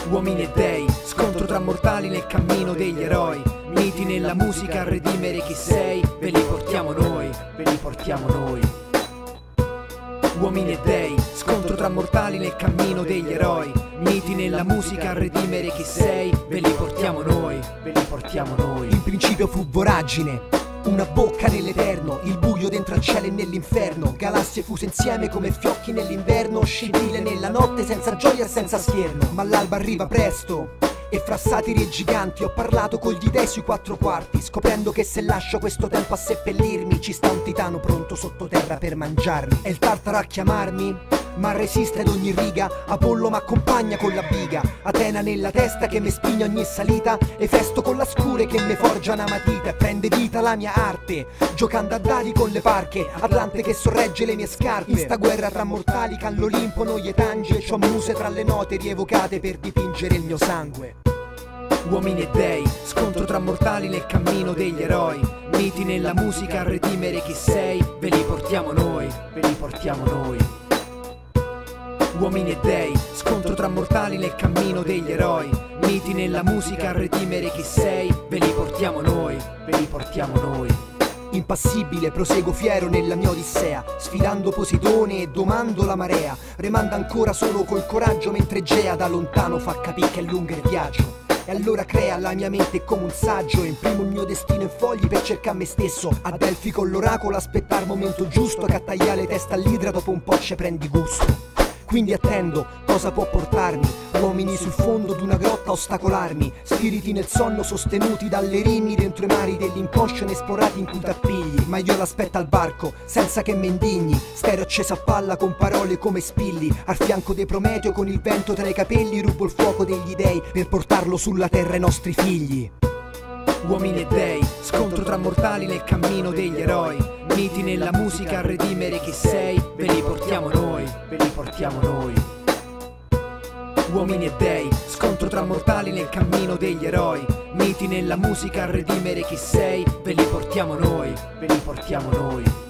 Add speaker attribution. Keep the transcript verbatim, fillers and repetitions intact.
Speaker 1: Uomini e dei, scontro tra mortali nel cammino degli eroi. Miti nella musica a redimere chi sei, ve li portiamo noi, ve li portiamo noi. Uomini e dei, scontro tra mortali nel cammino degli eroi. Miti nella musica a redimere chi sei, ve li portiamo noi, ve li portiamo noi.
Speaker 2: In principio fu voragine, una bocca nell'eterno, il buio dentro al cielo e nell'inferno, galassie fuse insieme come fiocchi nell'inverno, scintille nella notte senza gioia e senza scherno. Ma l'alba arriva presto e fra satiri e giganti ho parlato con gli dei sui quattro quarti, scoprendo che se lascio questo tempo a seppellirmi ci sta un titano pronto sottoterra per mangiarmi. È il tartaro a chiamarmi, ma resiste ad ogni riga. Apollo m'accompagna con la biga, Atena nella testa che mi spigna ogni salita, Efesto con la scure che mi forgia una matita e prende vita la mia arte, giocando a dadi con le parche, Atlante che sorregge le mie scarpe. In sta guerra tra mortali can l'Olimpo non gli tange, e c'ho muse tra le note rievocate per dipingere il mio sangue.
Speaker 1: Uomini e dei, scontro tra mortali nel cammino degli eroi. Miti nella musica a redimere chi sei, ve li portiamo noi, ve li portiamo noi. Uomini e dei, scontro tra mortali nel cammino degli eroi. Miti nella musica a redimere chi sei, ve li portiamo noi, ve li portiamo noi.
Speaker 2: Impassibile proseguo fiero nella mia odissea, sfidando Poseidone e domando la marea, remando ancora solo col coraggio mentre Gea da lontano fa capire che è lungo il viaggio. E allora crea la mia mente come un saggio, imprimo il mio destino in fogli per cercare me stesso, a Delfi con l'oracolo aspettar il momento giusto, che a tagliare testa all'idra dopo un po' ci prendi gusto. Quindi attendo cosa può portarmi, uomini sul fondo d'una grotta a ostacolarmi, spiriti nel sonno sostenuti dalle rimi dentro i mari dell'inconscio inesplorati in cui t'appigli. Ma io l'aspetto al barco senza che me indigni, spero accesa a palla con parole come spilli, al fianco dei Prometeo con il vento tra i capelli rubo il fuoco degli dei per portarlo sulla terra ai nostri figli.
Speaker 1: Uomini e dei, scontro tra mortali nel cammino degli eroi. Miti nella musica a redimere chi sei, ve li portiamo noi, ve li portiamo noi. Uomini e dei, scontro tra mortali nel cammino degli eroi. Miti nella musica a redimere chi sei, ve li portiamo noi, ve li portiamo noi.